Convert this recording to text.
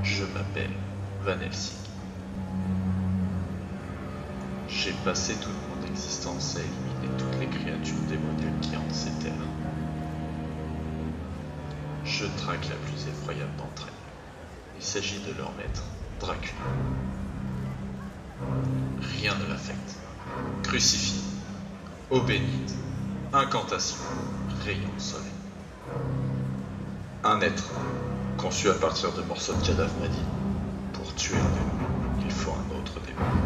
Je m'appelle Van Helsing. J'ai passé toute mon existence à éliminer toutes les créatures démoniaques qui hantent ces terres. Je traque la plus effroyable d'entre elles. Il s'agit de leur maître, Dracula. Rien ne l'affecte. Crucifix, eau bénite, incantation, rayon de soleil. Un être, conçu à partir de morceaux de cadavres m'a dit, pour tuer un démon, il faut un autre démon.